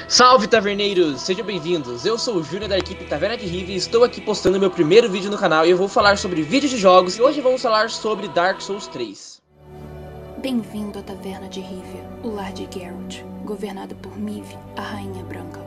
Salve, taverneiros! Sejam bem-vindos! Eu sou o Júnior da equipe Taverna de Rive e estou aqui postando meu primeiro vídeo no canal e eu vou falar sobre vídeos de jogos e hoje vamos falar sobre Dark Souls 3. Bem-vindo à Taverna de Rivia, o lar de Geralt, governado por Mive, a Rainha Branca.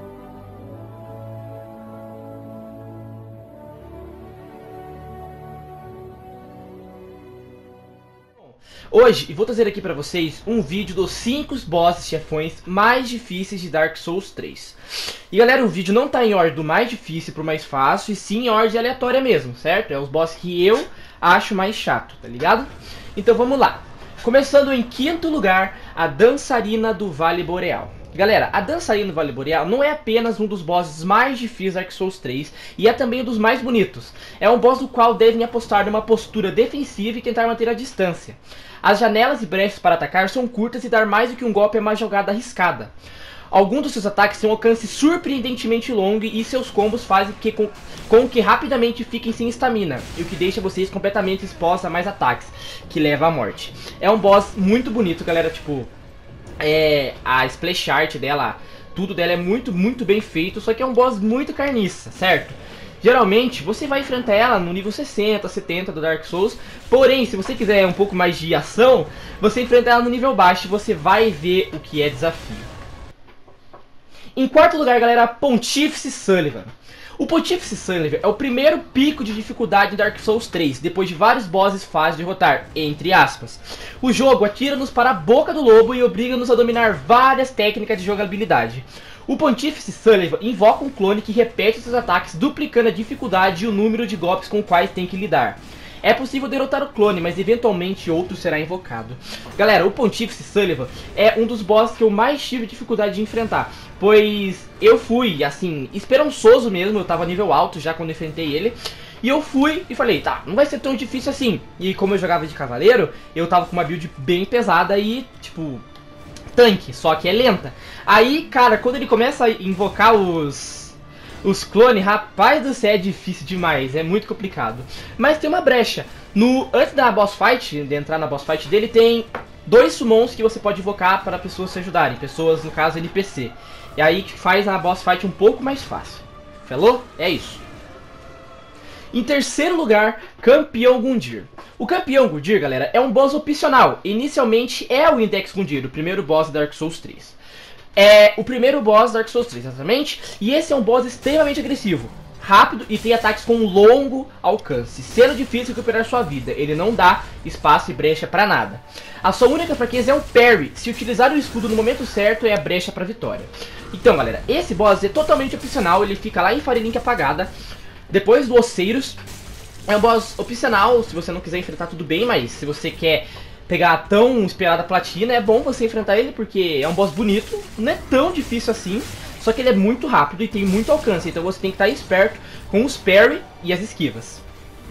Hoje vou trazer aqui pra vocês um vídeo dos 5 bosses chefões mais difíceis de Dark Souls 3. E galera, o vídeo não tá em ordem do mais difícil pro mais fácil, e sim em ordem aleatória mesmo, certo? É os bosses que eu acho mais chato, tá ligado? Então vamos lá. Começando em quinto lugar, a Dançarina do Vale Boreal. Galera, a Dançarina do Vale Boreal não é apenas um dos bosses mais difíceis de Dark Souls 3, e é também um dos mais bonitos. É um boss do qual devem apostar numa postura defensiva e tentar manter a distância. As janelas e brechas para atacar são curtas e dar mais do que um golpe é uma jogada arriscada. Alguns dos seus ataques têm um alcance surpreendentemente longo e seus combos fazem com que rapidamente fiquem sem estamina, o que deixa vocês completamente expostos a mais ataques, que leva à morte. É um boss muito bonito, galera, tipo... a splash art dela, tudo dela é muito bem feito, só que é um boss muito carniça, certo? Geralmente você vai enfrentar ela no nível 60, 70 do Dark Souls, porém se você quiser um pouco mais de ação, você enfrenta ela no nível baixo e você vai ver o que é desafio. Em quarto lugar, galera, Pontífice Sullivan. O Pontífice Sullivan é o primeiro pico de dificuldade em Dark Souls 3, depois de vários bosses fáceis de derrotar, entre aspas. O jogo atira-nos para a boca do lobo e obriga-nos a dominar várias técnicas de jogabilidade. O Pontífice Sullivan invoca um clone que repete seus ataques, duplicando a dificuldade e o número de golpes com os quais tem que lidar. É possível derrotar o clone, mas eventualmente outro será invocado. Galera, o Pontífice Sullivan é um dos bosses que eu mais tive dificuldade de enfrentar, pois eu fui, assim, esperançoso mesmo, eu tava nível alto já quando enfrentei ele, e eu fui e falei, tá, não vai ser tão difícil assim. E como eu jogava de cavaleiro, eu tava com uma build bem pesada e, tipo, tanque, só que é lenta. Aí, cara, quando ele começa a invocar os clones, rapaz do céu, é difícil demais, é muito complicado. Mas tem uma brecha. Antes da boss fight, de entrar na boss fight dele, tem 2 summons que você pode invocar para pessoas se ajudarem. Pessoas, no caso, NPC. E aí que faz a boss fight um pouco mais fácil. Falou? É isso. Em terceiro lugar, Campeão Gundyr. O Campeão Gundyr, galera, é um boss opcional. Inicialmente é o Index Gundyr, o primeiro boss da Dark Souls 3. É o primeiro boss da Dark Souls 3, exatamente. E esse é um boss extremamente agressivo, rápido e tem ataques com longo alcance, sendo difícil recuperar sua vida. Ele não dá espaço e brecha pra nada. A sua única fraqueza é o parry. Se utilizar o escudo no momento certo, é a brecha pra vitória. Então, galera, esse boss é totalmente opcional. Ele fica lá em Farilink Apagada, depois do Oceiros. É um boss opcional, se você não quiser enfrentar tudo bem, mas se você quer pegar a tão esperada platina, é bom você enfrentar ele, porque é um boss bonito, não é tão difícil assim, só que ele é muito rápido e tem muito alcance, então você tem que estar esperto com os parry e as esquivas.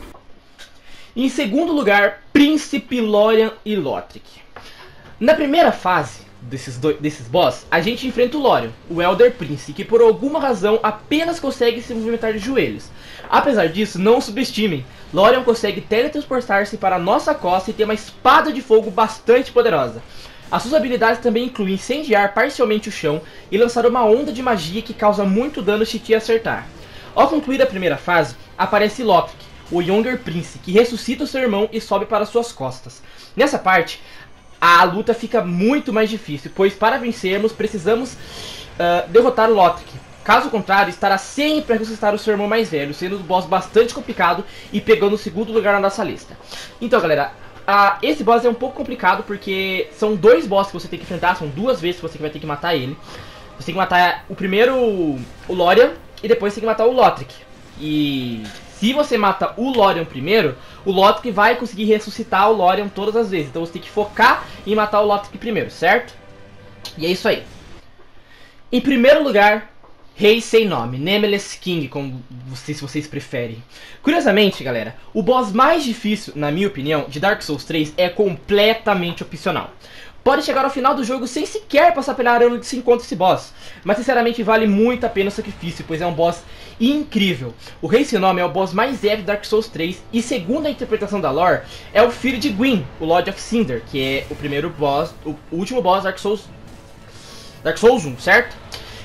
Em segundo lugar, Príncipe Lorian e Lothric. Na primeira fase desses boss, a gente enfrenta o Lorian, o Elder Prince, que por alguma razão apenas consegue se movimentar de joelhos. Apesar disso, não o subestimem. Lorian consegue teletransportar-se para a nossa costa e tem uma espada de fogo bastante poderosa. As suas habilidades também incluem incendiar parcialmente o chão e lançar uma onda de magia que causa muito dano se te acertar. Ao concluir a primeira fase, aparece Lothric, o Younger Prince, que ressuscita o seu irmão e sobe para suas costas. Nessa parte, a luta fica muito mais difícil, pois para vencermos precisamos derrotar o Lothric. Caso contrário, estará sempre a ressuscitar o seu irmão mais velho, sendo um boss bastante complicado e pegando o segundo lugar na nossa lista. Então, galera, esse boss é um pouco complicado porque são 2 bosses que você tem que enfrentar, são 2 vezes que você vai ter que matar ele. Você tem que matar o primeiro, o Lorian, e depois você tem que matar o Lothric. E se você mata o Lorian primeiro, o Lothric vai conseguir ressuscitar o Lorian todas as vezes. Então você tem que focar em matar o Lothric primeiro, certo? E é isso aí. Em primeiro lugar, Rei Sem Nome, Nameless King, como se vocês preferem. Curiosamente, galera, o boss mais difícil, na minha opinião, de Dark Souls 3 é completamente opcional. Pode chegar ao final do jogo sem sequer passar pela arena onde se encontra esse boss, mas sinceramente vale muito a pena o sacrifício, pois é um boss incrível. O Rei Sem Nome é o boss mais épico de Dark Souls 3 e, segundo a interpretação da lore, é o filho de Gwyn, o Lord of Cinder, que é o primeiro boss, o último boss Dark Souls 1, certo?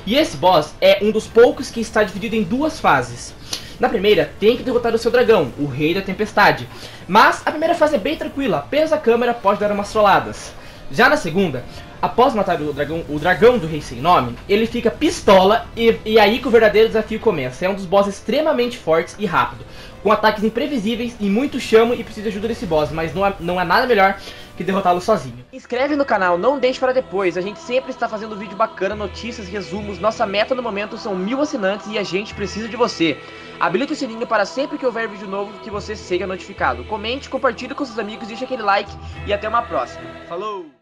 E esse boss é um dos poucos que está dividido em duas fases. Na primeira, tem que derrotar o seu dragão, o Rei da Tempestade. Mas a primeira fase é bem tranquila, apenas a câmera pode dar umas trolladas. Já na segunda, após matar o dragão do Rei Sem Nome, ele fica pistola e aí que o verdadeiro desafio começa. É um dos bosses extremamente fortes e rápido, com ataques imprevisíveis e muito chamo e precisa de ajuda desse boss, mas não é nada melhor que derrotá-lo sozinho. Inscreve no canal, não deixe para depois, a gente sempre está fazendo vídeo bacana, notícias, resumos, nossa meta no momento são 1000 assinantes e a gente precisa de você. Habilite o sininho para sempre que houver vídeo novo que você seja notificado. Comente, compartilhe com seus amigos, deixe aquele like e até uma próxima. Falou!